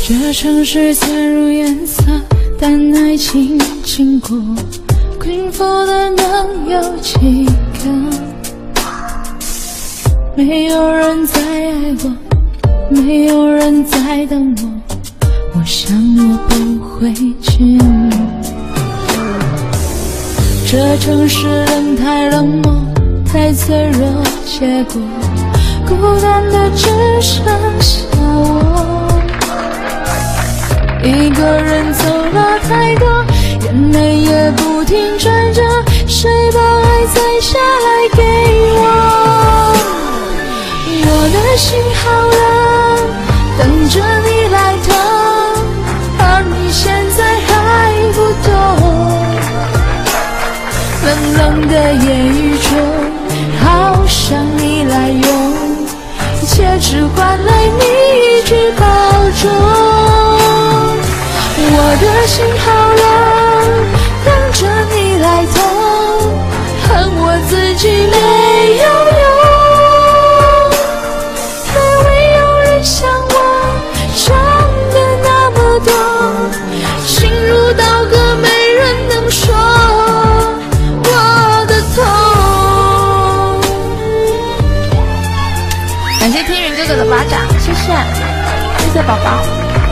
这城市渐入颜色，但爱情经过，幸福的能有几个？没有人在爱我，没有人在等我，我想我不会寂寞。这城市人太冷漠，太脆弱，结果孤单的只剩下我。一个人走了太多，眼泪也不停转着，谁把爱再下来给我？我的心好冷，等着你来疼，而你现在还不懂。冷冷的夜雨中，好想你来拥，一切只换来你一句保重。我的心好冷，等着你来痛，恨我自己没有用。还未有人像我伤得那么多，心如刀割，没人能说我的痛。感谢天云哥哥的巴掌，谢谢，谢谢宝宝。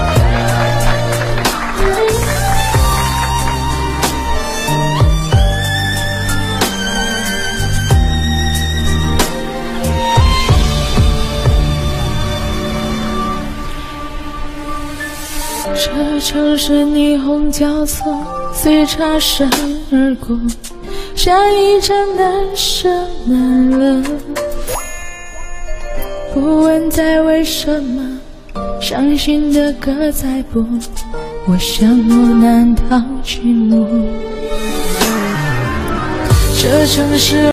这城市霓虹交错，随擦身而过，下一站难舍难了。不问再为什么，伤心的歌在播，我想我难逃寂寞。这城市